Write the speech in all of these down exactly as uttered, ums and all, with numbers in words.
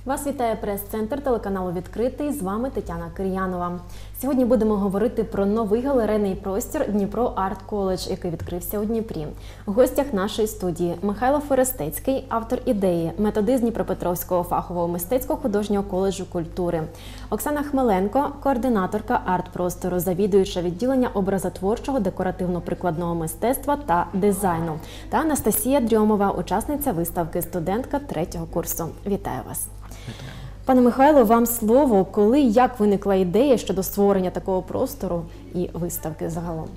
Вас вітає прес-центр телеканалу «Відкритий». З вами Тетяна Кир'янова. Сьогодні будемо говорити про новий галерейний простір Дніпро Арт Коледж, який відкрився у Дніпрі. У гостях нашої студії Михайло Форостецький, автор ідеї, методист Дніпропетровського фахового мистецько-художнього коледжу культури. Оксана Хмеленко, координаторка арт-простору, завідуюча відділення образотворчого декоративно-прикладного мистецтва та дизайну. Та Анастасія Дрьомова, учасниця виставки, студентка третього курсу. Вітаю вас. Пане Михайло, вам слово. Коли і як виникла ідея щодо створення такого простору і виставки загалом?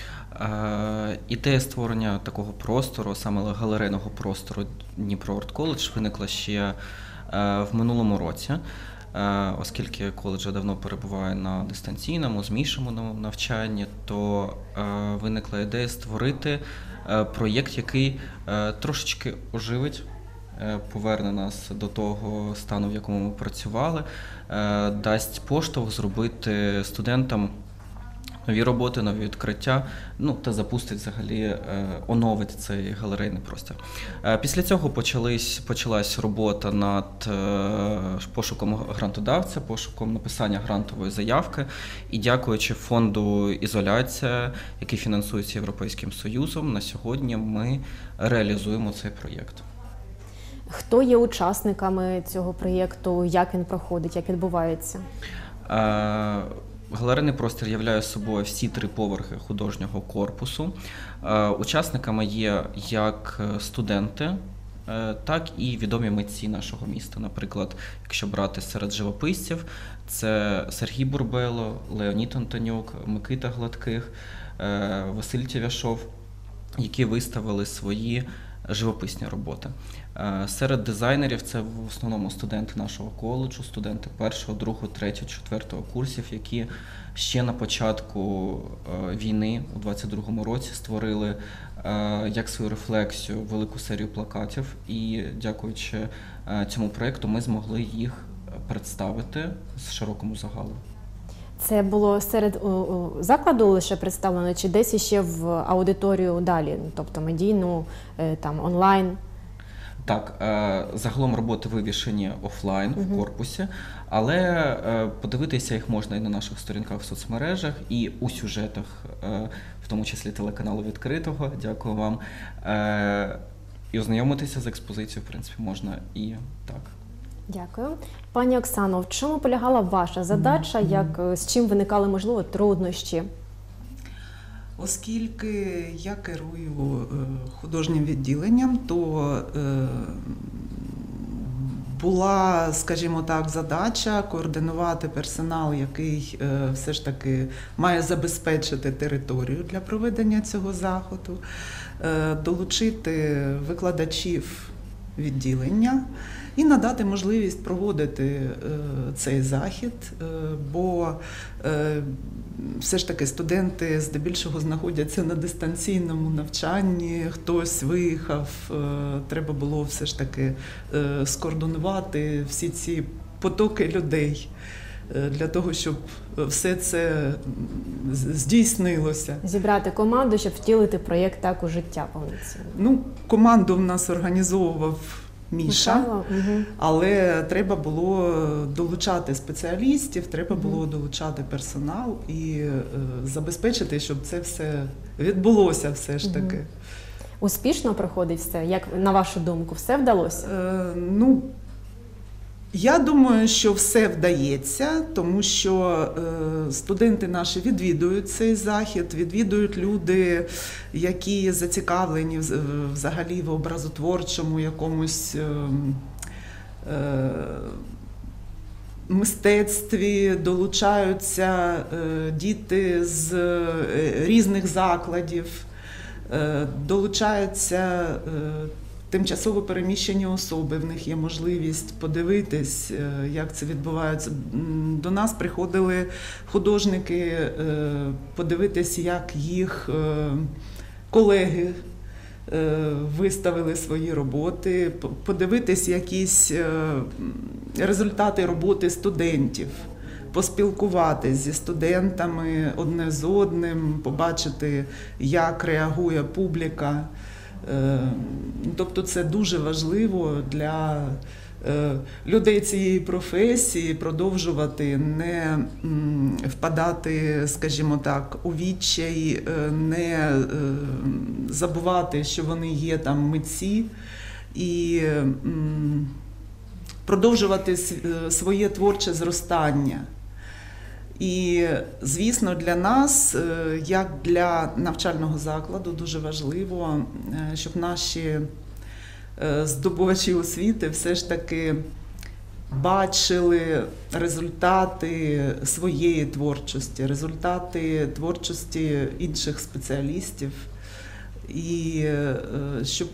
Е, ідея створення такого простору, саме галерейного простору Дніпро Арт Коледж, виникла ще е, в минулому році, е, оскільки коледж давно перебуває на дистанційному, змішаному навчанні, то е, виникла ідея створити е, проєкт, який е, трошечки оживить, поверне нас до того стану, в якому ми працювали, дасть поштовх зробити студентам нові роботи, нові відкриття, ну та запустить взагалі, оновить цей галерейний простір. Після цього почались, почалась робота над пошуком грантодавця, пошуком написання грантової заявки, і дякуючи фонду «Ізоляція», який фінансується Європейським Союзом, на сьогодні ми реалізуємо цей проєкт. Хто є учасниками цього проєкту, як він проходить, як відбувається? Е, галерейний простір являє собою всі три поверхи художнього корпусу. Е, учасниками є як студенти, е, так і відомі митці нашого міста. Наприклад, якщо брати серед живописців, це Сергій Бурбело, Леонід Антонюк, Микита Гладких, е, Василь Тєвяшов, які виставили свої живописні роботи. Серед дизайнерів це в основному студенти нашого коледжу, студенти першого, другого, третього, четвертого курсів, які ще на початку війни у двадцять другому році створили як свою рефлексію велику серію плакатів, і дякуючи цьому проєкту ми змогли їх представити широкому загалу. Це було серед закладу лише представлено, чи десь іще в аудиторію далі, тобто медійну, там, онлайн? Так, загалом роботи вивішені офлайн в uh-huh. корпусі, але подивитися їх можна і на наших сторінках в соцмережах, і у сюжетах, в тому числі телеканалу «Відкритого», дякую вам, і ознайомитися з експозицією, в принципі, можна і так. Дякую. Пані Оксано, в чому полягала ваша задача, як, з чим виникали, можливо, труднощі? Оскільки я керую художнім відділенням, то була, скажімо так, задача координувати персонал, який все ж таки має забезпечити територію для проведення цього заходу, долучити викладачів відділення і надати можливість проводити е, цей захід, е, бо е, все ж таки студенти здебільшого знаходяться на дистанційному навчанні, хтось виїхав, е, треба було все ж таки е, скоординувати всі ці потоки людей для того, щоб все це здійснилося. Зібрати команду, щоб втілити проєкт так у життя повноцінно. Ну, команду в нас організовував Міша, угу. але треба було долучати спеціалістів, треба було угу. долучати персонал і е, забезпечити, щоб це все відбулося все ж таки. Угу. Успішно проходить все? Як, на вашу думку, все вдалося? Е, ну, я думаю, що все вдається, тому що е, студенти наші відвідують цей захід, відвідують люди, які зацікавлені взагалі в образотворчому якомусь е, е, мистецтві, долучаються е, діти з е, різних закладів, е, долучаються е, тимчасово переміщені особи, в них є можливість подивитись, як це відбувається. До нас приходили художники подивитись, як їх колеги виставили свої роботи, подивитись якісь результати роботи студентів, поспілкуватись зі студентами одне з одним, побачити, як реагує публіка. Тобто це дуже важливо для е, людей цієї професії, продовжувати не м, впадати, скажімо так, у відчай, е, не е, забувати, що вони є там митці, і м, продовжувати с- е, своє творче зростання. І, звісно, для нас, е, як для навчального закладу, дуже важливо, е, щоб наші е, здобувачі освіти все ж таки бачили результати своєї творчості, результати творчості інших спеціалістів, і е, щоб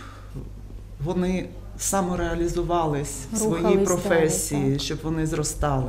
вони самореалізувались в своїй Рухались професії, далі, так. щоб вони зростали.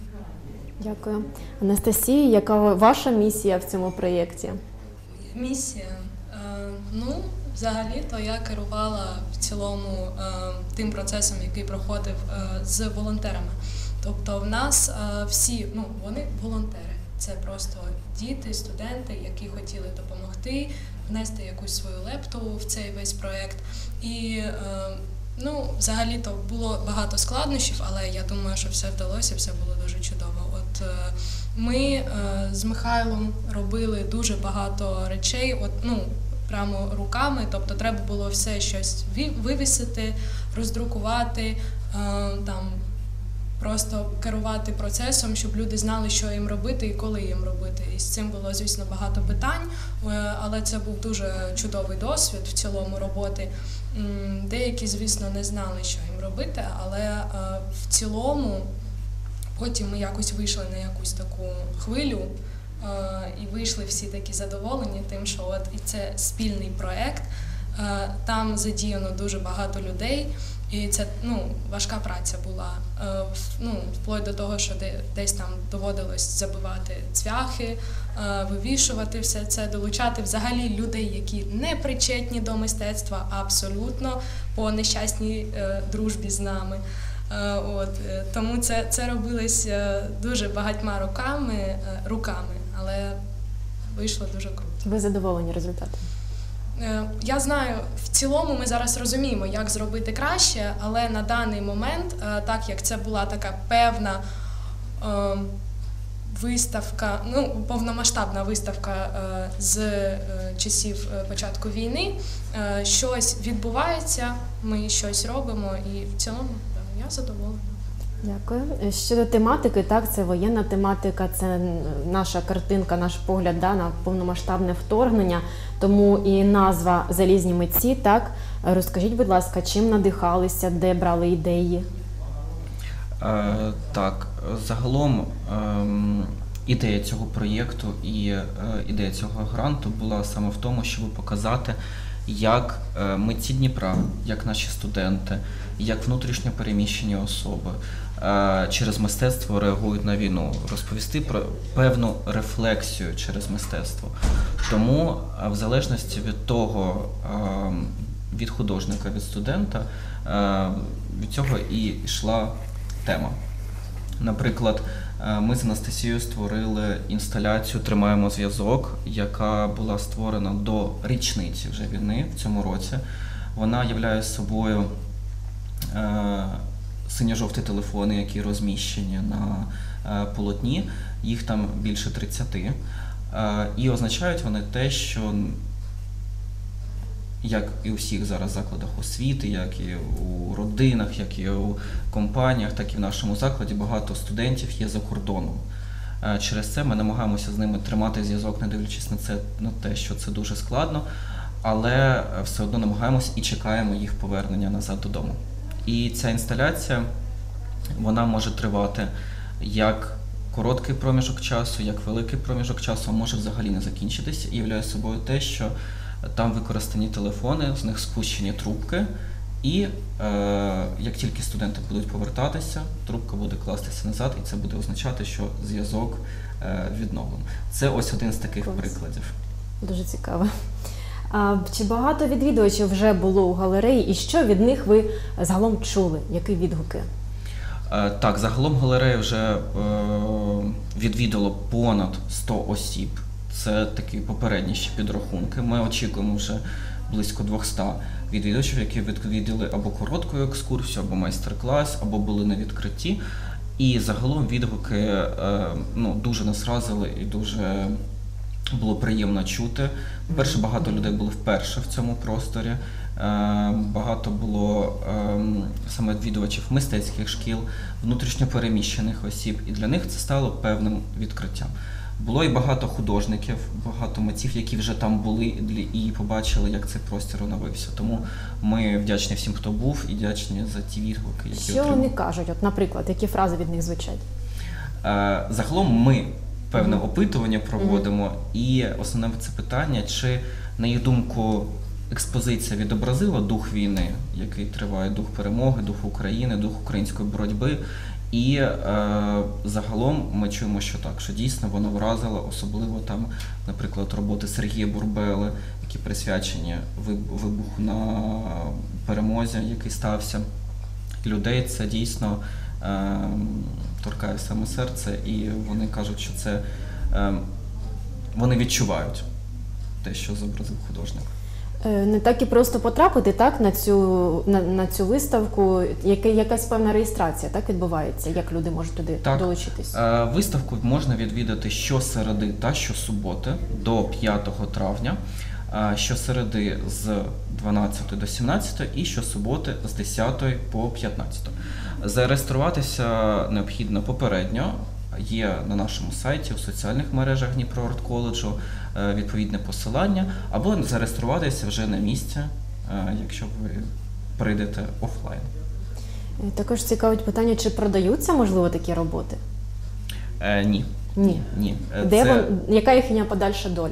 Дякую. Анастасія, яка ваша місія в цьому проєкті? Місія. Е, Ну, взагалі-то я керувала в цілому е, тим процесом, який проходив е, з волонтерами. Тобто в нас е, всі, ну, вони волонтери. Це просто діти, студенти, які хотіли допомогти, внести якусь свою лепту в цей весь проєкт. І е, ну, взагалі-то було багато складнощів, але я думаю, що все вдалося, все було дуже чудово. От е, ми е, з Михайлом робили дуже багато речей, от, ну, прямо руками, тобто треба було все щось ві- вивісити, роздрукувати, е, там, просто керувати процесом, щоб люди знали, що їм робити і коли їм робити. І з цим було, звісно, багато питань, е, але це був дуже чудовий досвід в цілому роботи. М, Деякі, звісно, не знали, що їм робити, але е, в цілому потім ми якось вийшли на якусь таку хвилю, е, і вийшли всі такі задоволені тим, що от і це спільний проєкт, е, там задіяно дуже багато людей, і це, ну, важка праця була, е, в- ну, вплоть до того, що де, десь там доводилось забивати цвяхи, е, вивішувати все це, долучати взагалі людей, які не причетні до мистецтва абсолютно, по нещасній е, дружбі з нами. Е, От, е, тому це, це робилось е, дуже багатьма руками, е, руками, але вийшло дуже круто. Ви задоволені результатом? Е, Я знаю, в цілому ми зараз розуміємо, як зробити краще, але на даний момент, е, так як це була така певна е, виставка, ну, повномасштабна виставка е, з е, часів е, початку війни, е, щось відбувається, ми щось робимо, і в цілому, да, я задоволена. Дякую. Щодо тематики, так, це воєнна тематика, це наша картинка, наш погляд, да, на повномасштабне вторгнення, тому і назва «Залізні митці», так. Розкажіть, будь ласка, чим надихалися, де брали ідеї? Е, так, загалом ем, ідея цього проєкту і е, ідея цього гранту була саме в тому, щоб показати, як е, митці Дніпра, як наші студенти, як внутрішньо переміщені особи е, через мистецтво реагують на війну, розповісти про певну рефлексію через мистецтво. Тому е, в залежності від того, е, від художника, від студента, е, від цього і йшла тема. Наприклад, е, ми з Анастасією створили інсталяцію «Тримаємо зв'язок», яка була створена до річниці вже війни в цьому році. Вона являє собою е, синьо-жовті телефони, які розміщені на е, полотні, їх там більше тридцяти. Е, і означають вони те, що як і у всіх зараз закладах освіти, як і у родинах, як і у компаніях, так і в нашому закладі багато студентів є за кордоном. Е, Через це ми намагаємося з ними тримати зв'язок, не дивлячись на це, на те, що це дуже складно, але все одно намагаємось і чекаємо їх повернення назад додому. І ця інсталяція, вона може тривати як короткий проміжок часу, як великий проміжок часу, а може взагалі не закінчитись, і являє собою те, що там використані телефони, з них спущені трубки, і е, як тільки студенти будуть повертатися, трубка буде кластися назад, і це буде означати, що зв'язок е, відновлено. Це ось один з таких Клас. прикладів. Дуже цікаво. А чи багато відвідувачів вже було у галереї, і що від них ви загалом чули? Які відгуки? Е, Так, загалом галерею вже е, відвідало понад сто осіб. Це такі попередні ще підрахунки. Ми очікуємо вже близько двохсот відвідувачів, які відвідали або коротку екскурсію, або майстер-клас, або були на відкритті. І загалом відгуки е, ну, дуже нас вразили і дуже було приємно чути. По-перше, багато людей було вперше в цьому просторі. Е, багато було е, саме відвідувачів мистецьких шкіл, внутрішньопереміщених осіб, і для них це стало певним відкриттям. Було і багато художників, багато митців, які вже там були і побачили, як цей простір оновився. Тому ми вдячні всім, хто був, і вдячні за ті відгуки, які Що отримали. вони кажуть? От, наприклад, які фрази від них звучать? Е, Загалом ми певне Мгм. опитування проводимо, і основне це питання, чи, на їх думку, експозиція відобразила дух війни, який триває, дух перемоги, дух України, дух української боротьби. І е, загалом ми чуємо, що так, що дійсно воно вразило, особливо там, наприклад, роботи Сергія Бурбели, які присвячені виб- вибуху на перемозі, який стався. Людей це дійсно е, торкає саме серце, і вони кажуть, що це е, вони відчувають те, що зобразив художник. Е, Не так і просто потрапити так, на, цю, на, на цю виставку, Яке, якась певна реєстрація так відбувається, як люди можуть туди Так. долучитись? Е, Виставку можна відвідати щосереди та щосуботи до п'ятого травня, е, щосереди з дванадцятої до сімнадцятої і щосуботи з десятої по п'ятнадцяту. Зареєструватися необхідно попередньо. Є на нашому сайті, у соціальних мережах Дніпро Арт Коледжу е, відповідне посилання, або зареєструватися вже на місці, е, якщо ви прийдете офлайн. Е, Також цікавить питання, чи продаються, можливо, такі роботи? Е, ні. Ні. Ні. Е, Де це, вон, яка їхня подальша доля?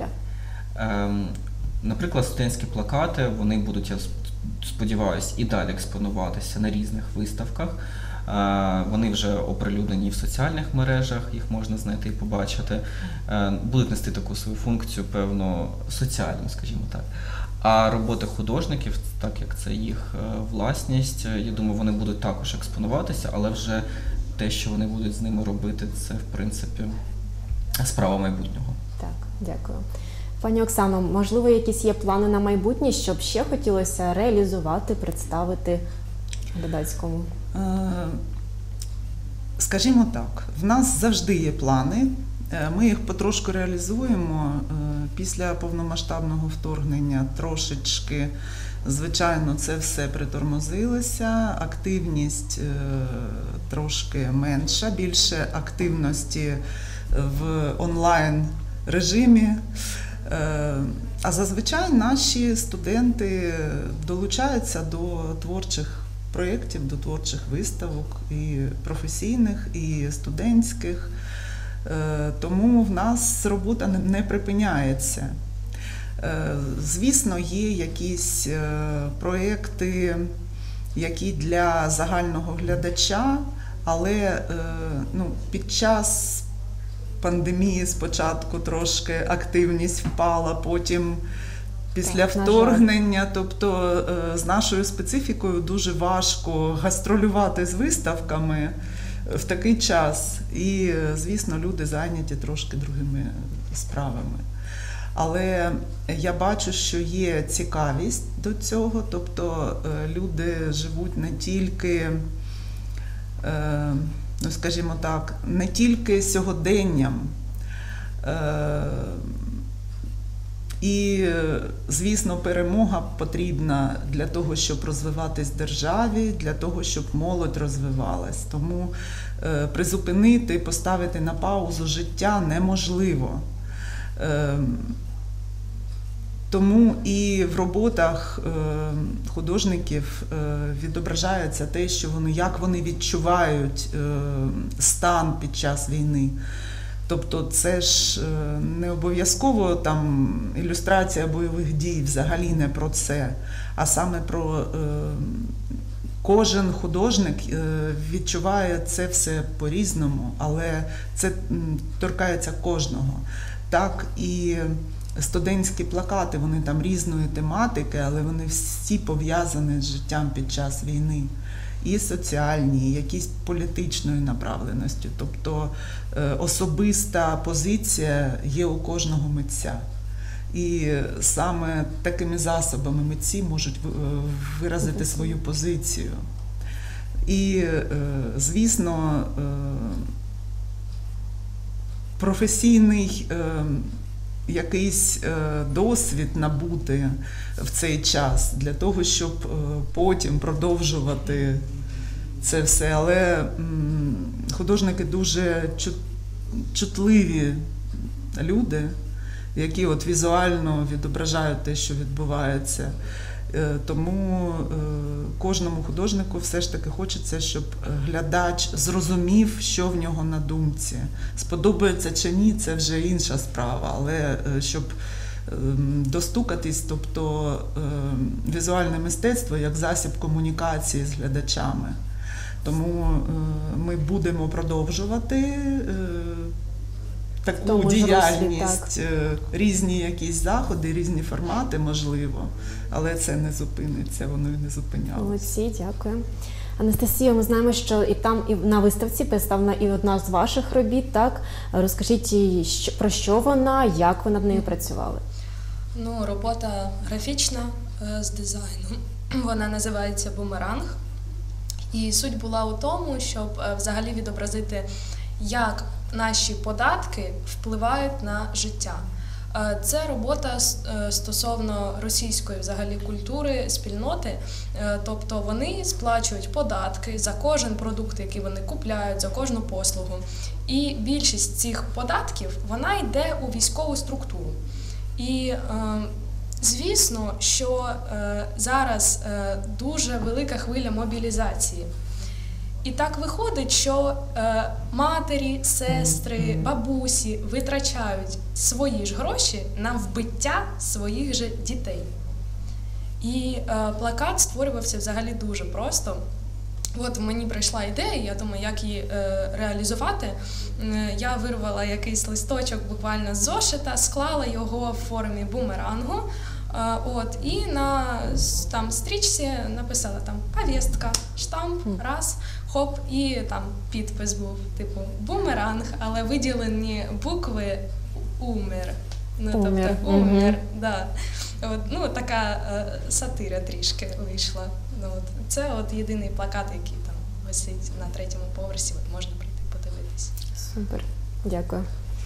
ем, наприклад, студентські плакати, вони будуть, я сподіваюся, і далі експонуватися на різних виставках. Е, Вони вже оприлюднені в соціальних мережах, їх можна знайти і побачити. Е, Будуть нести таку свою функцію, певно, соціальну, скажімо так. А роботи художників, так як це їх е, власність, е, я думаю, вони будуть також експонуватися, але вже те, що вони будуть з ними робити, це, в принципі, справа майбутнього. Так, дякую. Пані Оксано, можливо, якісь є плани на майбутнє, щоб ще хотілося реалізувати, представити глядацькому? Е, Скажімо так, в нас завжди є плани, е, ми їх потрошку реалізуємо. Е, Після повномасштабного вторгнення трошечки, звичайно, це все притормозилося, активність е, трошки менша, більше активності в онлайн-режимі. Е, А зазвичай наші студенти долучаються до творчих проєктів, до творчих виставок, і професійних, і студентських. Е, Тому в нас робота не- не припиняється. Е, Звісно, є якісь е, проєкти, які для загального глядача, але е, ну, під час пандемії спочатку трошки активність впала, потім після Так, на жаль. вторгнення, тобто е, з нашою специфікою дуже важко гастролювати з виставками в такий час. І, е, звісно, люди зайняті трошки другими справами. Але я бачу, що є цікавість до цього, тобто е, люди живуть не тільки, е, ну, скажімо так, не тільки сьогоденням. Е, І, е, звісно, перемога потрібна для того, щоб розвиватись державі, для того, щоб молодь розвивалась. Тому е, призупинити, поставити на паузу життя неможливо. Е, Тому і в роботах е, художників е, відображається те, що вони, як вони відчувають е, стан під час війни. Тобто це ж е, не обов'язково там ілюстрація бойових дій, взагалі не про це, а саме про е, кожен художник е, відчуває це все по-різному, але це м, торкається кожного. Так і студентські плакати, вони там різної тематики, але вони всі пов'язані з життям під час війни. І соціальні, і якісь політичною направленістю. Тобто е, особиста позиція є у кожного митця. І саме такими засобами митці можуть виразити свою позицію. І, звісно, професійний якийсь досвід набути в цей час для того, щоб потім продовжувати це все. Але художники дуже чутливі люди, які от візуально відображають те, що відбувається. Тому кожному художнику все ж таки хочеться, щоб глядач зрозумів, що в нього на думці. Сподобається чи ні, це вже інша справа, але щоб достукатись, тобто візуальне мистецтво як засіб комунікації з глядачами. Тому ми будемо продовжувати таку Тому діяльність, руслі, різні якісь заходи, різні формати, можливо, але це не зупиниться, воно і не зупинялося. Молодці, дякую. Анастасія, ми знаємо, що і там, і на виставці представлена і одна з ваших робіт, так? Розкажіть, про що вона, як ви над нею працювали? Ну, робота графічна з дизайном. Вона називається «Бумеранг». І суть була у тому, щоб взагалі відобразити, як наші податки впливають на життя. Це робота стосовно російської взагалі культури, спільноти, тобто вони сплачують податки за кожен продукт, який вони купляють, за кожну послугу. І більшість цих податків, вона йде у військову структуру. І звісно, що зараз дуже велика хвиля мобілізації. І так виходить, що е, матері, сестри, бабусі витрачають свої ж гроші на вбиття своїх же дітей. І е, плакат створювався взагалі дуже просто. От мені прийшла ідея, я думаю, як її е, реалізувати. Е, я вирвала якийсь листочок буквально з зошита, склала його в формі бумерангу. Е, от, і на там, стрічці написала там повістка, штамп, раз, хоп, і там підпис був, типу бумеранг, але виділені букви умер. Ну, умер. Тобто умер, mm-hmm. да. От, ну, така е, сатира трішки вийшла. Ну, от, це от єдиний плакат, який там висить на третьому поверсі, от можна прийти подивитись. Супер, дякую.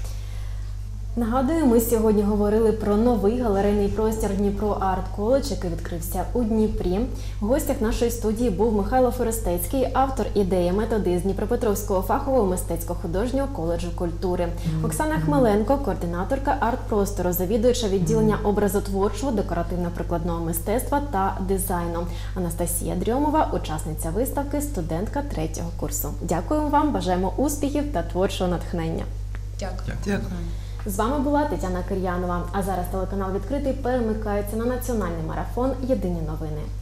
Нагадую, ми сьогодні говорили про новий галерейний простір Дніпро Арт Коледж, який відкрився у Дніпрі. В гостях нашої студії був Михайло Форостецький, автор ідеї методи з Дніпропетровського фахового мистецько-художнього коледжу культури. Mm-hmm. Оксана Хмеленко, координаторка арт-простору, завідуюча відділення образотворчого, декоративно-прикладного мистецтва та дизайну. Анастасія Дрьомова, учасниця виставки, студентка третього курсу. Дякуємо вам, бажаємо успіхів та творчого натхнення. Дякую. Дякую. З вами була Тетяна Кир'янова. А зараз телеканал «Відкритий» перемикається на національний марафон «Єдині новини».